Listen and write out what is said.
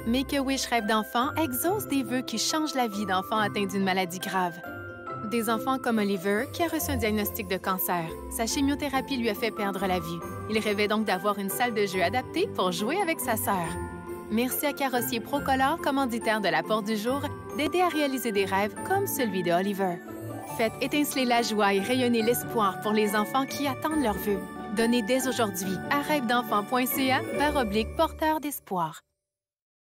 Make-A-Wish Rêve d'enfant exauce des vœux qui changent la vie d'enfants atteints d'une maladie grave. Des enfants comme Oliver, qui a reçu un diagnostic de cancer. Sa chimiothérapie lui a fait perdre la vue. Il rêvait donc d'avoir une salle de jeu adaptée pour jouer avec sa sœur. Merci à Carrossier Procolor, commanditaire de la Porte du Jour, d'aider à réaliser des rêves comme celui de Oliver. Faites étinceler la joie et rayonner l'espoir pour les enfants qui attendent leurs vœux. Donnez dès aujourd'hui à rêvedenfant.ca/porteur d'espoir.